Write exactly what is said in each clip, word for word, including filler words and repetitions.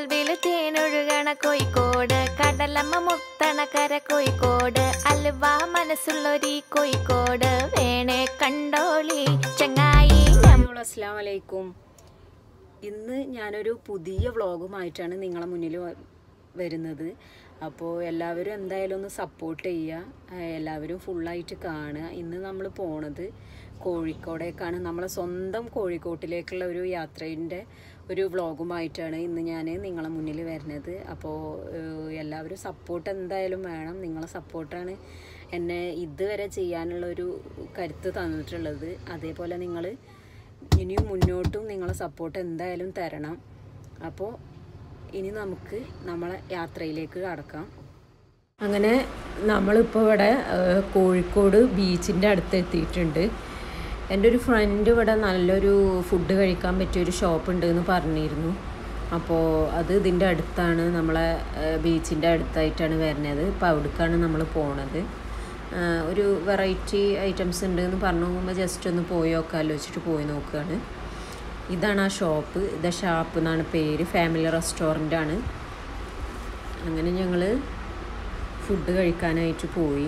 കൽവില് തേനൊഴുകണ കോഴിക്കോട് കടലമ്മ മുത്തണ കര കോഴിക്കോട് അൽവ മനസ്സുള്ളൊരീ കോഴിക്കോട് വേണേ കണ്ടോളി ചങ്ങായി. അസ്സലാമു അലൈക്കും. ഇന്ന് ഞാനൊരു പുതിയ വ്ളോഗുമായിട്ടാണ് നിങ്ങളെ മുന്നിൽ വരുന്നത്. അപ്പോൾ എല്ലാവരും എന്തായാലും ഒന്ന് സപ്പോർട്ട് ചെയ്യുക, എല്ലാവരും ഫുള്ളായിട്ട് കാണുക. ഇന്ന് നമ്മൾ പോണത് കോഴിക്കോടേക്കാണ്. നമ്മളെ സ്വന്തം കോഴിക്കോട്ടിലേക്കുള്ള ഒരു യാത്രേൻ്റെ ഒരു വ്ളോഗുമായിട്ടാണ് ഇന്ന് ഞാൻ നിങ്ങളെ മുന്നിൽ വരുന്നത്. അപ്പോൾ എല്ലാവരും സപ്പോർട്ട് എന്തായാലും വേണം. നിങ്ങളെ സപ്പോർട്ടാണ് എന്നെ ഇതുവരെ ചെയ്യാനുള്ളൊരു കരുത്ത് തന്നിട്ടുള്ളത്. അതേപോലെ നിങ്ങൾ ഇനിയും മുന്നോട്ടും നിങ്ങളെ സപ്പോർട്ട് എന്തായാലും തരണം. അപ്പോൾ ഇനി നമുക്ക് നമ്മളെ യാത്രയിലേക്ക് കടക്കാം. അങ്ങനെ നമ്മളിപ്പോൾ ഇവിടെ കോഴിക്കോട് ബീച്ചിൻ്റെ അടുത്ത് എത്തിയിട്ടുണ്ട്. എൻ്റെ ഒരു ഫ്രണ്ട് ഇവിടെ നല്ലൊരു ഫുഡ് കഴിക്കാൻ പറ്റിയൊരു ഷോപ്പ് ഉണ്ട് എന്ന് പറഞ്ഞിരുന്നു. അപ്പോൾ അത് ഇതിൻ്റെ അടുത്താണ്, നമ്മളെ ബീച്ചിൻ്റെ അടുത്തായിട്ടാണ് വരുന്നത്. അപ്പോൾ അവിടേക്കാണ് നമ്മൾ പോണത്. ഒരു വെറൈറ്റി ഐറ്റംസ് ഉണ്ട് എന്ന് പറഞ്ഞു നോക്കുമ്പോൾ ജസ്റ്റ് ഒന്ന് പോയി നോക്കാമല്ലോ വെച്ചിട്ട് പോയി നോക്കുകയാണ്. ഇതാണ് ആ ഷോപ്പ്. ഇതാ ഷാപ്പ് എന്നാണ് പേര്. ഫാമിലി റെസ്റ്റോറൻ്റ് ആണ്. അങ്ങനെ ഞങ്ങൾ ഫുഡ് കഴിക്കാനായിട്ട് പോയി.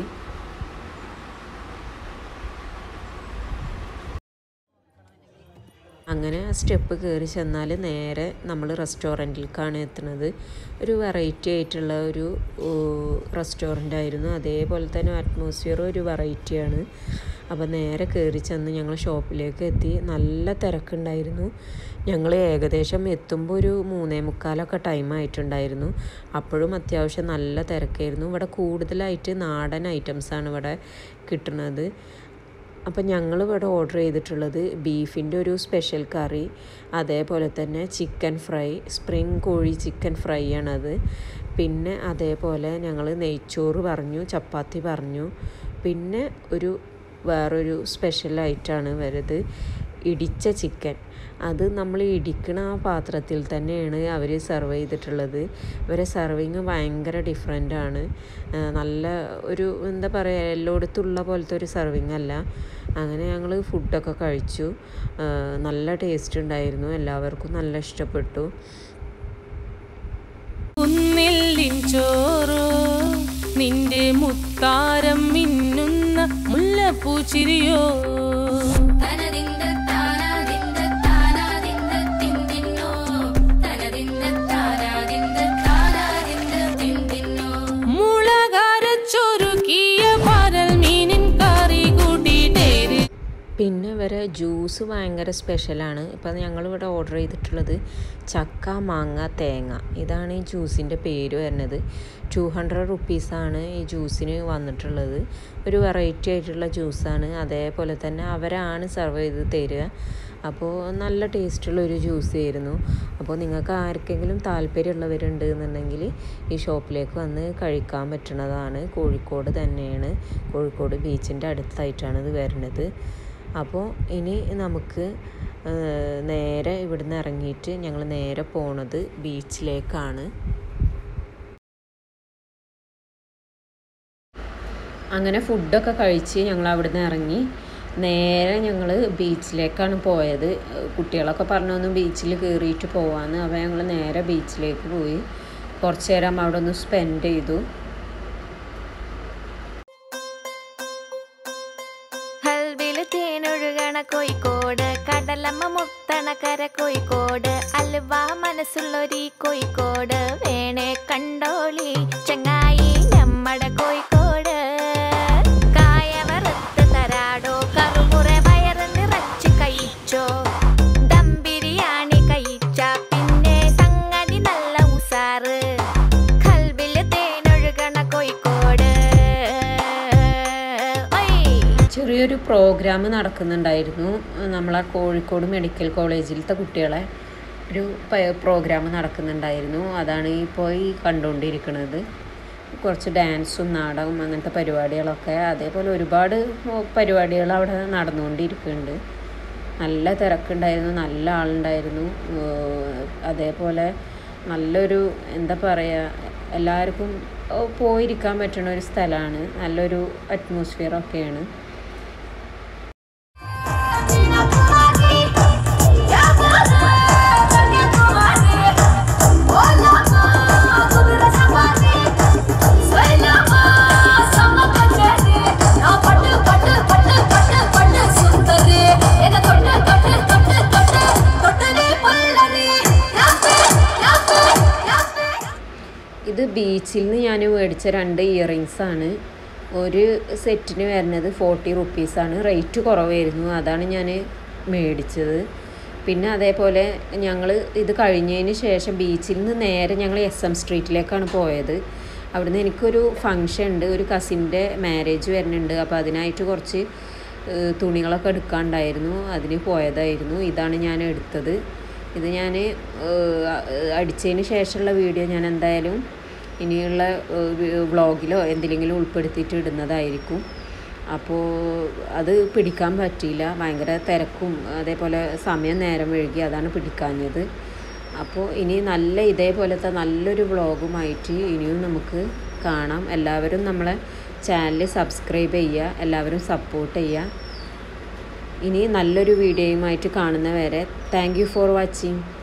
അങ്ങനെ ആ സ്റ്റെപ്പ് കയറി ചെന്നാൽ നേരെ നമ്മൾ റെസ്റ്റോറൻറ്റിലേക്കാണ് എത്തുന്നത്. ഒരു വെറൈറ്റി ആയിട്ടുള്ള ഒരു റെസ്റ്റോറൻ്റ് ആയിരുന്നു. അതേപോലെ തന്നെ അറ്റ്മോസ്ഫിയറും ഒരു വെറൈറ്റിയാണ്. അപ്പോൾ നേരെ കയറി ചെന്ന് ഞങ്ങൾ ഷോപ്പിലേക്ക് എത്തി. നല്ല തിരക്കുണ്ടായിരുന്നു. ഞങ്ങൾ ഏകദേശം എത്തുമ്പോൾ ഒരു മൂന്നേ മുക്കാലൊക്കെ ടൈം ആയിട്ടുണ്ടായിരുന്നു. അപ്പോഴും അത്യാവശ്യം നല്ല തിരക്കായിരുന്നു. ഇവിടെ കൂടുതലായിട്ട് നാടൻ ഐറ്റംസാണ് ഇവിടെ കിട്ടുന്നത്. അപ്പം ഞങ്ങൾ ഇവിടെ ഓർഡർ ചെയ്തിട്ടുള്ളത് ബീഫിൻ്റെ ഒരു സ്പെഷ്യൽ കറി, അതേപോലെ തന്നെ ചിക്കൻ ഫ്രൈ, സ്പ്രിങ് കോഴി ചിക്കൻ ഫ്രൈ ആണത്. പിന്നെ അതേപോലെ ഞങ്ങൾ നെയ്ച്ചോറ് പറഞ്ഞു, ചപ്പാത്തി പറഞ്ഞു. പിന്നെ ഒരു വേറൊരു സ്പെഷ്യൽ ആയിട്ടാണ് വരുന്നത് ഇടിച്ച ചിക്കൻ. അത് നമ്മൾ ഇടിക്കണ ആ പാത്രത്തിൽ തന്നെയാണ് അവർ സെർവ് ചെയ്തിട്ടുള്ളത്. ഇവരെ സെർവിങ് ഭയങ്കര ഡിഫറെൻ്റ് ആണ്. നല്ല ഒരു എന്താ പറയുക, എല്ലായിടത്തുള്ള പോലത്തെ ഒരു സെർവിങ് അല്ല. അങ്ങനെ ഞങ്ങൾ ഫുഡൊക്കെ കഴിച്ചു. നല്ല ടേസ്റ്റ് ഉണ്ടായിരുന്നു. എല്ലാവർക്കും നല്ല ഇഷ്ടപ്പെട്ടു. ചോറോ നിന്റെ മുത്താരം മിന്നുന്ന മുല്ലപ്പൂച്ചിരിയോ, പിന്നെ വരെ ജ്യൂസ് ഭയങ്കര സ്പെഷ്യലാണ്. ഇപ്പം ഞങ്ങളിവിടെ ഓർഡർ ചെയ്തിട്ടുള്ളത് ചക്ക മാങ്ങ തേങ്ങ, ഇതാണ് ഈ ജ്യൂസിൻ്റെ പേര് വരുന്നത്. ടു ഹൺഡ്രഡ് റുപ്പീസാണ് ഈ ജ്യൂസിന് വന്നിട്ടുള്ളത്. ഒരു വെറൈറ്റി ആയിട്ടുള്ള ജ്യൂസാണ്. അതേപോലെ തന്നെ അവരാണ് സെർവ് ചെയ്ത് തരിക. അപ്പോൾ നല്ല ടേസ്റ്റുള്ളൊരു ജ്യൂസ് ആയിരുന്നു. അപ്പോൾ നിങ്ങൾക്ക് ആർക്കെങ്കിലും താല്പര്യമുള്ളവരുണ്ട് എന്നുണ്ടെങ്കിൽ ഈ ഷോപ്പിലേക്ക് വന്ന് കഴിക്കാൻ പറ്റുന്നതാണ്. കോഴിക്കോട് തന്നെയാണ്, കോഴിക്കോട് ബീച്ചിൻ്റെ അടുത്തായിട്ടാണ് ഇത് വരുന്നത്. അപ്പോൾ ഇനി നമുക്ക് നേരെ ഇവിടുന്ന് ഇറങ്ങിയിട്ട് ഞങ്ങൾ നേരെ പോണത് ബീച്ചിലേക്കാണ്. അങ്ങനെ ഫുഡൊക്കെ കഴിച്ച് ഞങ്ങൾ അവിടുന്ന് ഇറങ്ങി നേരെ ഞങ്ങൾ ബീച്ചിലേക്കാണ് പോയത്. കുട്ടികളൊക്കെ പറഞ്ഞൊന്ന് ബീച്ചിൽ കയറിയിട്ട് പോവാന്ന്. അപ്പോൾ ഞങ്ങൾ നേരെ ബീച്ചിലേക്ക് പോയി കുറച്ച് നേരം അവിടെ ഒന്ന് സ്പെൻഡ് ചെയ്തു. കോഴിക്കോട് കടലമ്മ മുത്തണ കര കോഴിക്കോട് അൽവ മനസ്സുള്ളൊരീ കോഴിക്കോട് വേണേ കണ്ടോളി ചങ്ങായി നമ്മടെ കോഴിക്കോട്. കായവറുത്ത് തരാടോ കറുമുറെ വയറ് നിറച്ച് കഴിച്ചോ, ദം ബിരിയാണി കഴിച്ച പിന്നെ സംഗതി നല്ല ഉസാറ്. കൽബില് തേനൊഴുകണ കോഴിക്കോട്. ചെറിയൊരു പ്രോഗ്രാം നടക്കുന്നുണ്ടായിരുന്നു. നമ്മളെ കോഴിക്കോട് മെഡിക്കൽ കോളേജിലത്തെ കുട്ടികളെ ഒരു പ്രോഗ്രാം നടക്കുന്നുണ്ടായിരുന്നു. അതാണ് ഇപ്പോൾ ഈ കണ്ടുകൊണ്ടിരിക്കുന്നത്. കുറച്ച് ഡാൻസും നാടകം അങ്ങനത്തെ പരിപാടികളൊക്കെ, അതേപോലെ ഒരുപാട് പരിപാടികൾ അവിടെ നടന്നുകൊണ്ടിരിക്കുന്നുണ്ട്. നല്ല തിരക്കുണ്ടായിരുന്നു, നല്ല ആളുണ്ടായിരുന്നു. അതേപോലെ നല്ലൊരു എന്താ പറയുക, എല്ലാവർക്കും പോയിരിക്കാൻ പറ്റുന്ന ഒരു സ്ഥലമാണ്. നല്ലൊരു അറ്റ്മോസ്ഫിയറൊക്കെയാണ്. Hola. ഇത് ബീച്ചിൽ നിന്ന് ഞാൻ മേടിച്ച രണ്ട് ഇയറിങ്സാണ്. ഒരു സെറ്റിന് വരുന്നത് ഫോർട്ടി റുപ്പീസാണ്. റേറ്റ് കുറവായിരുന്നു, അതാണ് ഞാൻ മേടിച്ചത്. പിന്നെ അതേപോലെ ഞങ്ങൾ ഇത് കഴിഞ്ഞതിന് ശേഷം ബീച്ചിൽ നിന്ന് നേരെ ഞങ്ങൾ എസ് എം സ്ട്രീറ്റിലേക്കാണ് പോയത്. അവിടുന്ന് എനിക്കൊരു ഫങ്ഷൻ ഉണ്ട്, ഒരു കസിൻ്റെ മാരേജ് വരുന്നുണ്ട്. അപ്പോൾ അതിനായിട്ട് കുറച്ച് തുണികളൊക്കെ എടുക്കാനുണ്ടായിരുന്നു, അതിന് പോയതായിരുന്നു. ഇതാണ് ഞാൻ എടുത്തത്. ഇത് ഞാൻ അടിച്ചതിന് ശേഷമുള്ള വീഡിയോ ഞാൻ എന്തായാലും ഇനിയുള്ള വ്ളോഗിലോ എന്തിലെങ്കിലും ഉൾപ്പെടുത്തിയിട്ട് ഇടുന്നതായിരിക്കും. അപ്പോൾ അത് പിടിക്കാൻ പറ്റിയില്ല, ഭയങ്കര തിരക്കും അതേപോലെ സമയം നേരം വൈകി, അതാണ് പിടിക്കാഞ്ഞത്. അപ്പോൾ ഇനി നല്ല ഇതേപോലത്തെ നല്ലൊരു വ്ളോഗുമായിട്ട് ഇനിയും നമുക്ക് കാണാം. എല്ലാവരും നമ്മളെ ചാനൽ സബ്സ്ക്രൈബ് ചെയ്യുക, എല്ലാവരും സപ്പോർട്ട് ചെയ്യുക. ഇനി നല്ലൊരു വീഡിയോയുമായിട്ട് കാണുന്നവരെ താങ്ക് യു ഫോർ വാച്ചിങ്.